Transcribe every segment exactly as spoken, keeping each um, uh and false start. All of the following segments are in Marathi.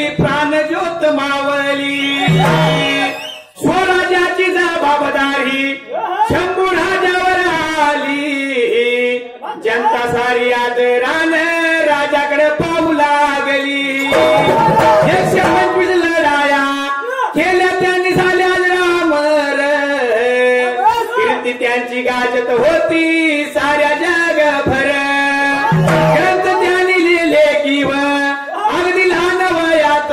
प्राण ज्योत मावली स्वराज्याची जबाबदारी शंभू राजावर आली जनता सारी आदरान राजाकडे पाहू लागली एकशे पंचवीस लढाया केल्या त्यांनी झाल्या रामर कीर्ती त्यांची गाजत होती साऱ्या जगभर ग्रंथ त्यांनी लिहिले किंवा अगदी लहान वयात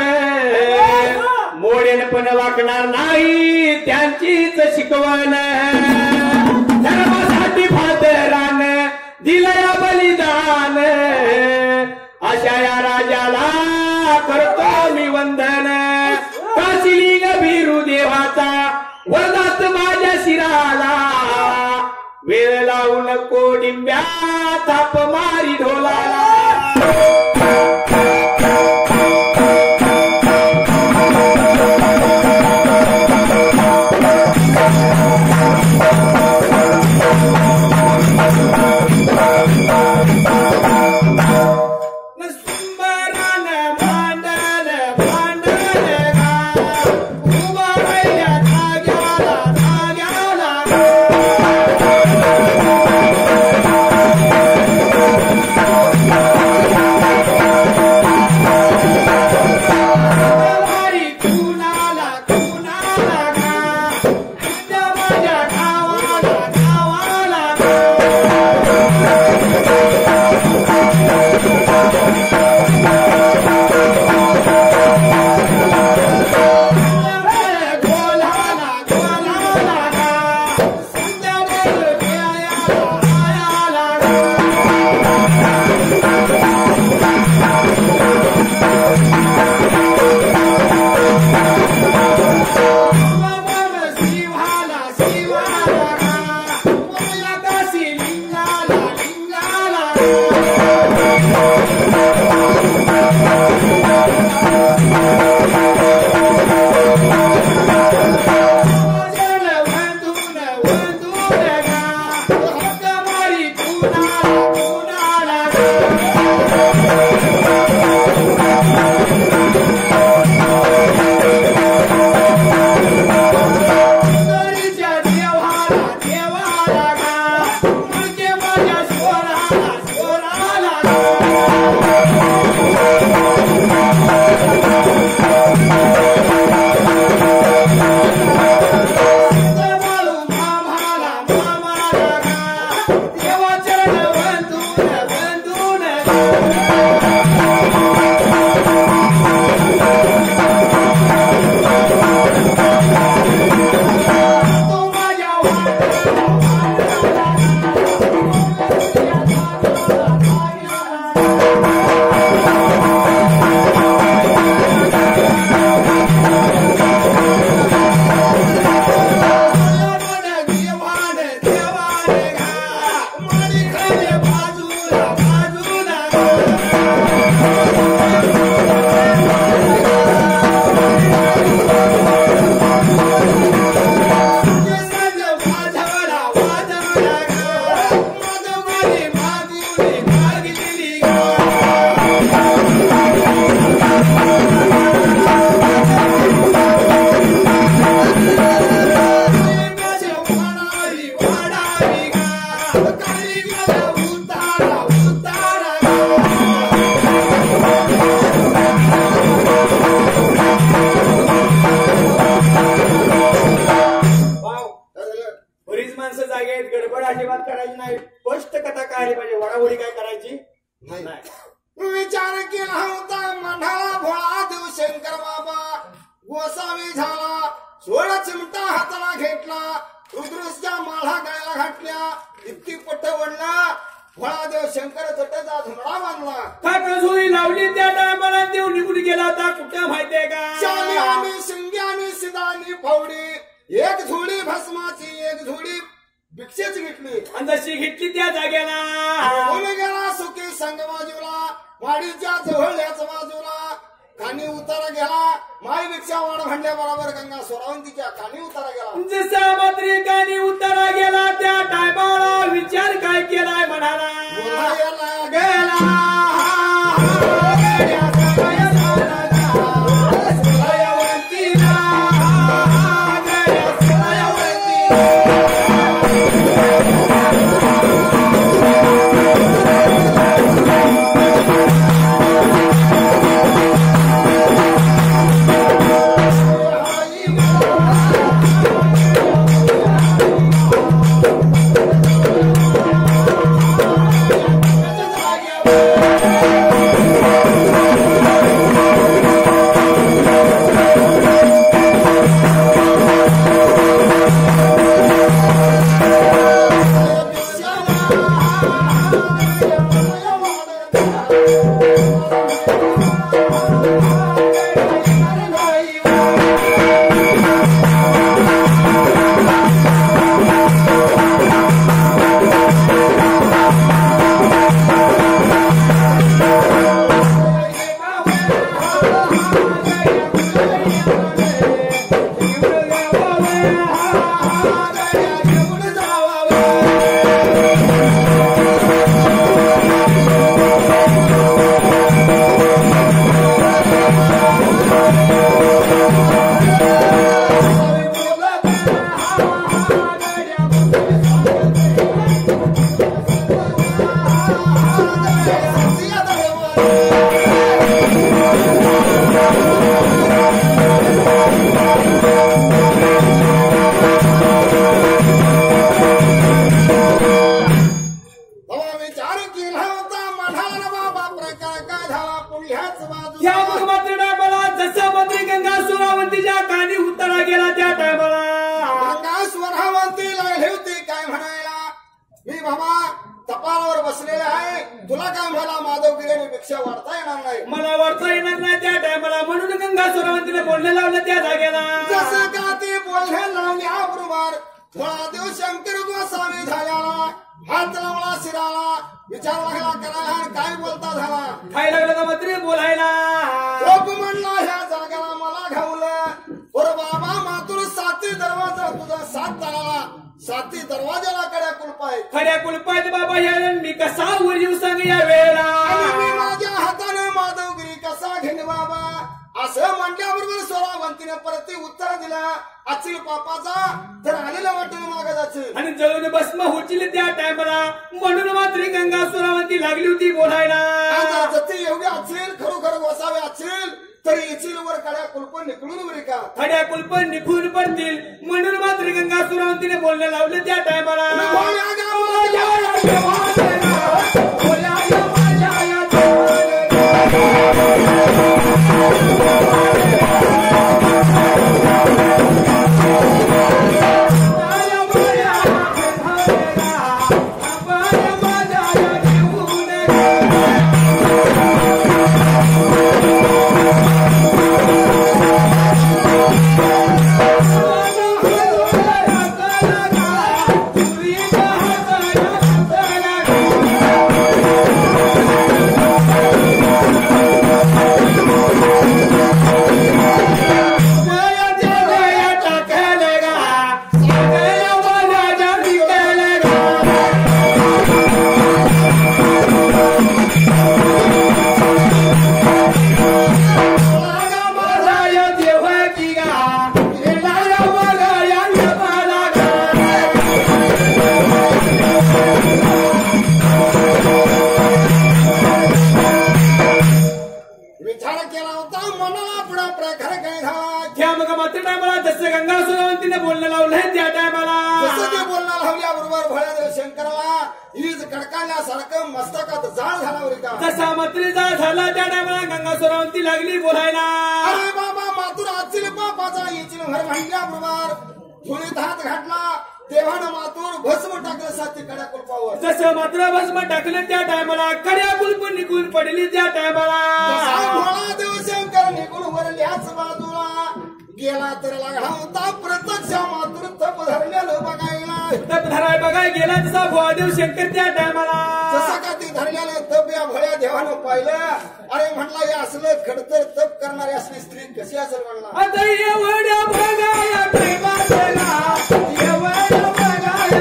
मोडेन पण वाकणार नाही त्यांचीच शिकवण धर्मासाठी फादरान दिलया बलिदान अशा या राजाला करतो मी वंदन काशिलिंग भिरू देवाचा वरदात माझ्या शिराला वेळ लावू नको डिंब्या थाप मारी ढोलाला विचार केला होता मंढाळा भोळा देव शंकर बाबा गोसावी झाला सोळा चिमटा हाताला घेतला रुद्रच्या माळा गळ्याला घातल्या इतकी पट्ट वडला भोळा देव शंकर चटचा धुमडा बांधला काकळझोळी लावली त्या टायमाला देव निघून गेला होता कुठं माहितीये का शाली आणि शिंगी आणि सिदानी फावडी एक झोळी भस्माची एक झोळी भिक्षेची घेतली आणि जशी घेतली त्या जागेला बोले गेला सुखी संग बाजूला वाडीच्या जवळल्याच बाजूला खाणी उतारा गेला माई भिक्षा वाढ भांडल्या बरोबर गंगा सोरावंतीच्या खाणी उतारा गेला जसा मात्री खाणी उतारा गेला त्या टायमाला विचार काय केलाय म्हणाला बोलायला गेला झाला पुढल्याच त्या बाजूला मग मात्र टायमाला जसा मंत्री गंगा सुरावंतीच्या कानी उतरा गेला त्या टायमाला गंगा स्वरावंती लागली होती काय म्हणायला मी बाबा तपालावर बसलेले आहे तुला काय मला माधवगिरीने भिक्षा वाढता येणार नाही मला वाढता येणार नाही त्या टायमाला म्हणून गंगा सुरावंतीने बोलणं लावलं त्या जागेला जसं का ते बोलणे लावण्याबरोबर थोडा देव शंकर गोसावी झाल्याला हात लावला शिराला विचार लागला करायला आणि काय बोलता झाला काय लागलं का मंत्री बोलायला लोक म्हणला ह्या जागेला मला घावलं बरं बाबा मातुर साती दरवाजा तुझा सात ताराला साती दरवाजाला कड्या कुलप आहेत खऱ्या कुलपात बाबा या मी कसा वर येऊ सांग या वेळेला आणि मी माझ्या हाताने माधवगिरी कसा घेईन बाबा असं म्हटल्याबरोबर स्वरावंतीने परत उत्तर दिला अचिल पापाचा तर आलेला वाटून मागायचं आणि जळून भस्म होतील त्या टायमाला म्हणून मात्र गंगा सुरावंती लागली होती बोलायला आता जती एवढे असेल खरोखर गोसावे असेल तरी येचील वर कड्या कुलप निकडून वरी का खड्या कुलप निघून पडतील म्हणून मात्र गंगा सुरावंतीने बोलणं लावलं त्या टायमाला बोलणं लावलंय त्या टायमाला जसं ते बोलणं लावल्याबरोबर भोळ्या शंकराला ईज कडकाळल्यासारखं मस्तकात जाळ झाला बरं का जसा मात्रीचा झाला त्या टायमाला गंगा सुरावंती लागली बोलायला अरे बाबा मातुर आचिल बापाचा येचील घर म्हणल्याबरोबर धुळीत हात घातला देवानं मातूर भस्म टाकलं साती कड्या कुलपावर जसं मात्र भस्म टाकलं त्या टायमाला कड्या कुलप निघून पडली त्या टायमाला भोळा देव शंकर निघून वरल्याच बाजूला गेला तर लागला होता प्रत्यक्ष मातूर तप धरलेलं बघायला तप धराय बघाय गेला तसा भोळादेव शंकर त्या टायमाला जसा का ती धरलेलं तप या भोळ्या देवानं पाहिलं अरे म्हणला या असलं खडतर तप करणारी असली स्त्री कशी असेल म्हणला आता एवढ्या बघाया प्रेमाला एवढ्या बघाया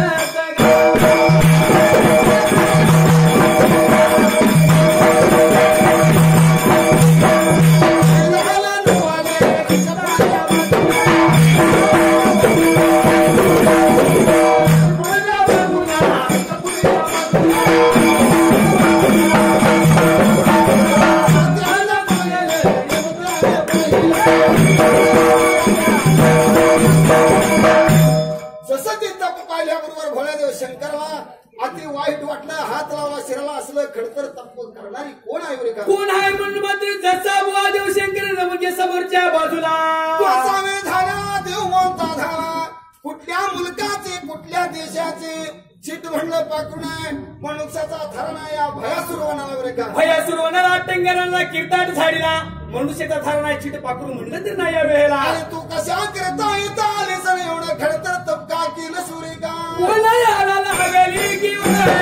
जसं ते तप पाहिल्याबरोबर भोळ्यादेव शंकरला अति वाईट वाटलं हात लावला शिराला असलं खडतर तप करणारी कोण आहे बरे का कोण आहे म्हणून मात्र जसा भोळादेव शंकर म्हणजे समोरच्या बाजूला गोसावे झाला देव मोठा झाला कुठल्या मुलकाचे कुठल्या देशाचे चिट म्हणलं पाकून मनुष्याचा थरणा या भयासुर होणार बरे का भयासुर होणारा टंगरांना किरदाट झाडीला मनुष्याचा थरणा चिट पाकून म्हणलं तर नाही या वेळेला अरे तू कशा करता येता आले सर एवढं खडतर तप का केलं सुरे का वलयाला लागली की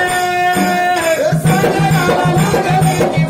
वलयाला लागली की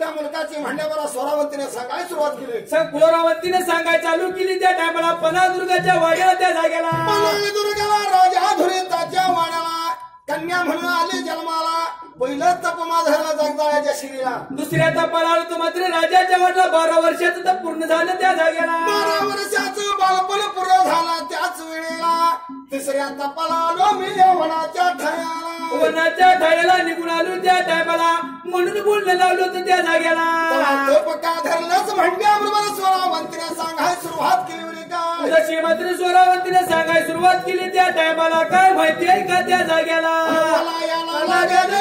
आपल्या मुलकाची म्हणण्यावर स्वरावंतीने सांगायला सुरुवात केली. फुलोरावतीने सांगाय चालू केली. त्या टायमाला पन्हाळदुर्गाच्या वाड्याला त्या जागेला पन्हाळदुर्गाला राजा धुरिताच्या वाड्याला कन्या म्हणून आली जन्माला. पहिलं तप माझं जगदाळ्याच्या शिरीला. दुसऱ्या तपाला आलो तो मात्र राजाच्या वाटला बारा वर्षाचं तप पूर्ण झालं त्या जागेला. बारा वर्षाचं बालपण पूर्ण झालं त्याच वेळेला. तिसऱ्या तपाला आलो मी वनाच्या ठायाला. वनाच्या ठायाला निघून आलो त्या टायमाला म्हणून बोलणं लावलं होतं त्या जागेला. तप का धरलंच म्हणण्याबरोबर स्वरावंतीने सांगायला सुरुवात केली होती का. जशी मात्र स्वरावंतीने सांगायला सुरुवात केली त्या टायमाला काय माहिती आहे का त्या जागेला. मला याला लागलं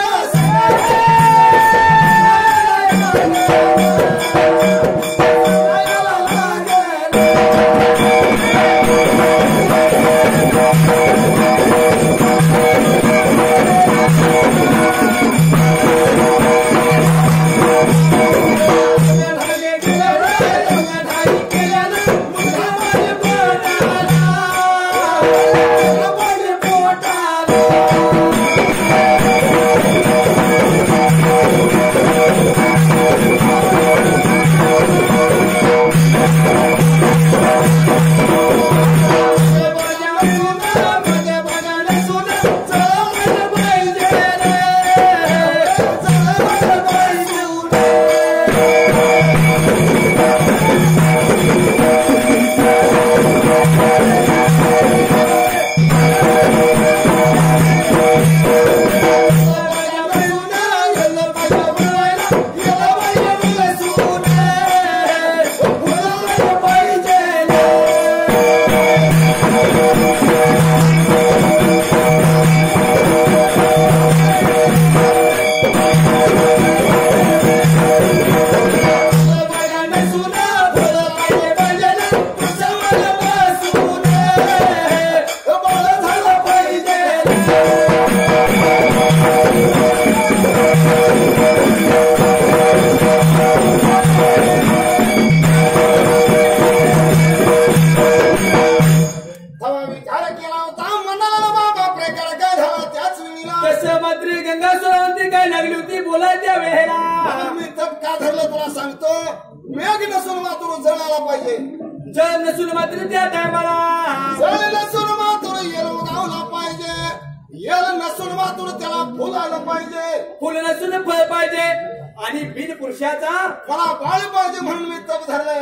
जल नसून मात्र त्या टायमाला जल नसून मात्र येल उगावला पाहिजे. येल नसून मात्र त्याला फुल आलं पाहिजे. फुल नसून फळ पाहिजे आणि बिन पुरुषाचा मला बाळ पाहिजे म्हणून मी तप धरलाय.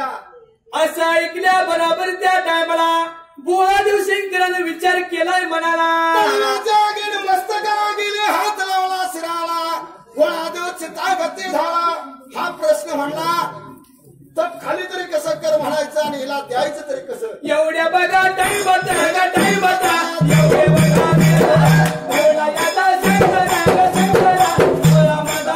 असं ऐकल्या बरोबर त्या टायमाला बोळादेव शंकराने विचार केलाय मनाला. गेले मस्तका गेले हात लावला शिराला. बोळादेव चितागती झाला. हा प्रश्न म्हणला तप खाली तरी कसं कर म्हणायचं आणि हिला द्यायचं तरी कसं. एवढ्या बघा टाईम बघा टाईम बघा एवढे बघा बोला याचा शंकरा शंकरा बोला माझा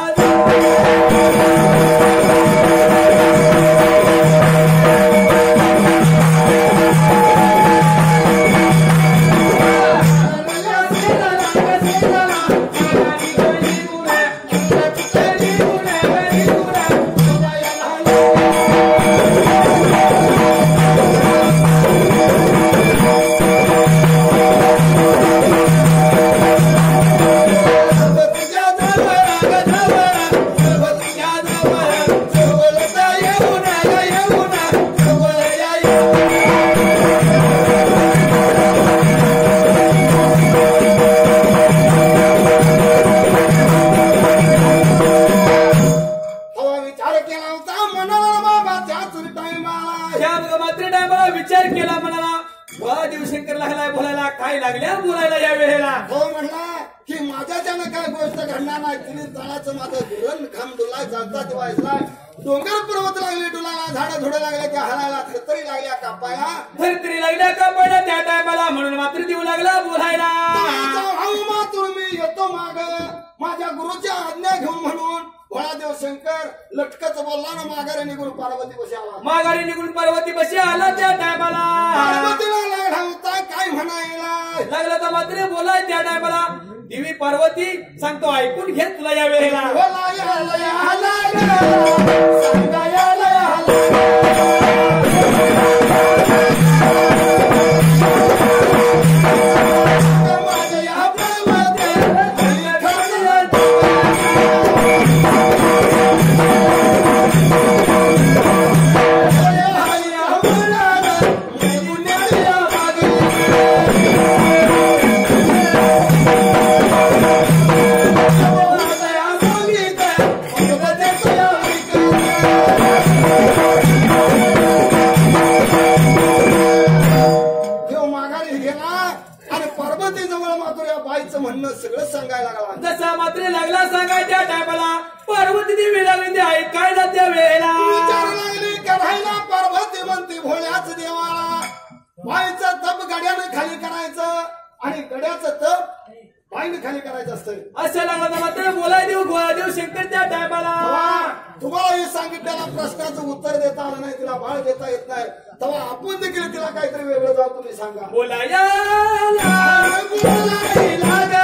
काय लागल्या बोलायला या वेळेला. हो म्हणला की माझ्याच्यानं काय गोष्ट घडणार नाही. तिने तळाचं माझं धुरण खांब डुलाय जाता दिवायला. डोंगर पर्वत लागले डुलायला. झाडं झुडं लागले त्या हलायला. थरतरी लागल्या कापायला. थरतरी लागल्या कापायला त्या टायमाला म्हणून मात्र देऊ लागला बोलायला. मातून मी येतो माग माझ्या गुरुच्या आज्ञा घेऊन म्हणून. भोळादेव शंकर लटकच बोलला ना माघारी निघून पार्वती बशी आला. माघारी निघून पार्वती बशी आला त्या टायमाला. पार्वतीला लागला होता काय म्हणायला लागला तर मात्र बोलाय त्या टायमाला. देवी पार्वती सांगतो ऐकून घे तुला या वेळेला. Oh देवी लागली ऐकायला त्या वेळेला विचार लागली करायला पार्वती म्हणती भोळ्याच देवाला माईचं तप गड्यानं खाली करायचं आणि गड्याचं तप बाईनं खाली करायचं असतं असं लागलं तर मात्र बोलाय देऊ गोळा देऊ शंकर त्या टायमाला तुम्हाला हे सांगितलेल्या प्रश्नाचं उत्तर देता आलं नाही तिला बाळ देता येत नाही तेव्हा आपण देखील तिला काहीतरी वेगळं जाऊ तुम्ही सांगा बोलाया बोलायला